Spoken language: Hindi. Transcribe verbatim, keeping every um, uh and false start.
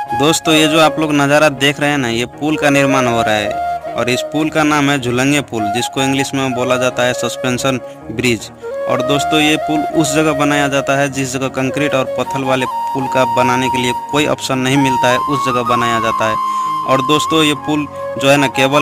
दोस्तों ये जो आप लोग नज़ारा देख रहे हैं ना, ये पुल का निर्माण हो रहा है और इस पुल का नाम है झुलंगे पुल, जिसको इंग्लिश में बोला जाता है सस्पेंशन ब्रिज। और दोस्तों ये पुल उस जगह बनाया जाता है जिस जगह कंक्रीट और पत्थर वाले पुल का बनाने के लिए कोई ऑप्शन नहीं मिलता है, उस जगह बनाया जाता है। और दोस्तों ये पुल जो है ना केवल